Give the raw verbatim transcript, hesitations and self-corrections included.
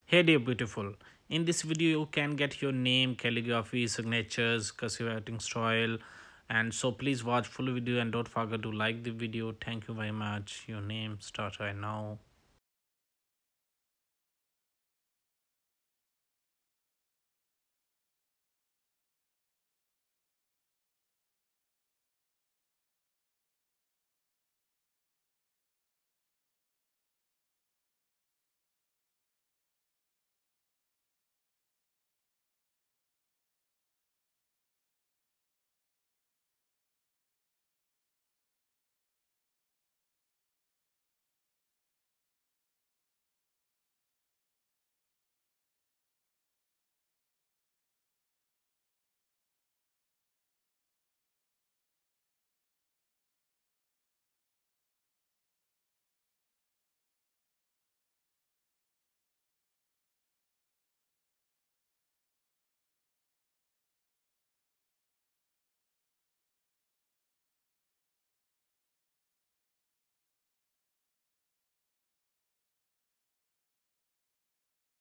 Hey dear beautiful, in this video you can get your name, calligraphy, signatures, cursive writing style, and so please watch full video and don't forget to like the video. Thank you very much. Your name start right now.